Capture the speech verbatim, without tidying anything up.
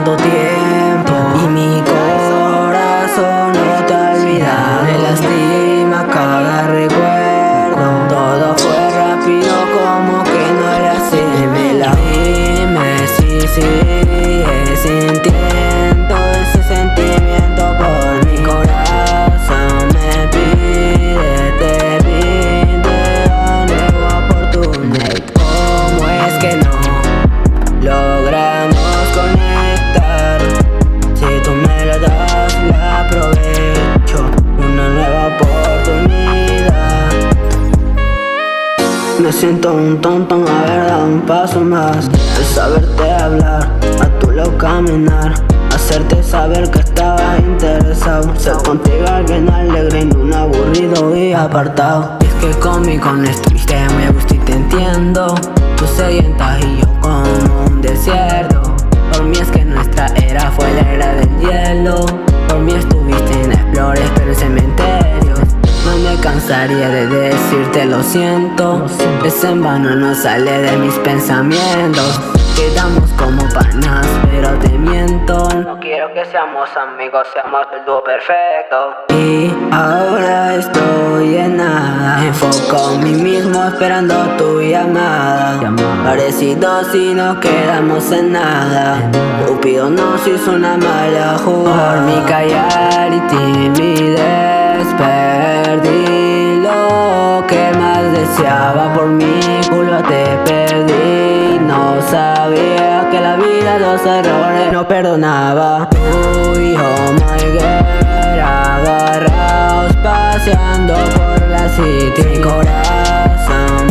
tanto tiempo y mi corazón no te olvida. Me lastima cada recuerdo. Todo fue rápido como que no era así. Dímelo, dime si sigues sintiendo ese sentimiento por mi corazón. Me pide, te pide una nueva oportunidad. ¿Cómo es que no logramos conectar? Si tú me lo das, la aprovecho. Una nueva oportunidad. Me siento un tonto en haber dado un paso más, de saberte hablar, a tu lado caminar, hacerte saber que estaba interesado, ser contigo alguien alegre y no un aburrido y apartado. Y es que conmigo no estuviste muy a gusto y te entiendo. Tú sedientas y yo como un desierto. Por mí es que nuestra era fue la era del hielo. Por mí estuviste en explores pero en cementerios. No me cansaría de decirte lo siento. Es en vano, no sale de mis pensamientos. Quedamos como panas, pero te miento. No quiero que seamos amigos, seamos el dúo perfecto. Y ahora estoy en nada. Enfoco en mí mismo esperando tu llamada. Parecidos si no quedamos en nada. Cupido nos hizo una mala jugada. Por mi callar y timidez perdí lo que más deseaba. Por mi culpa te perdí. No sabía que la vida los errores no perdonaba. Tú y yo, my girl, agarrados paseando por la city. Mi corazón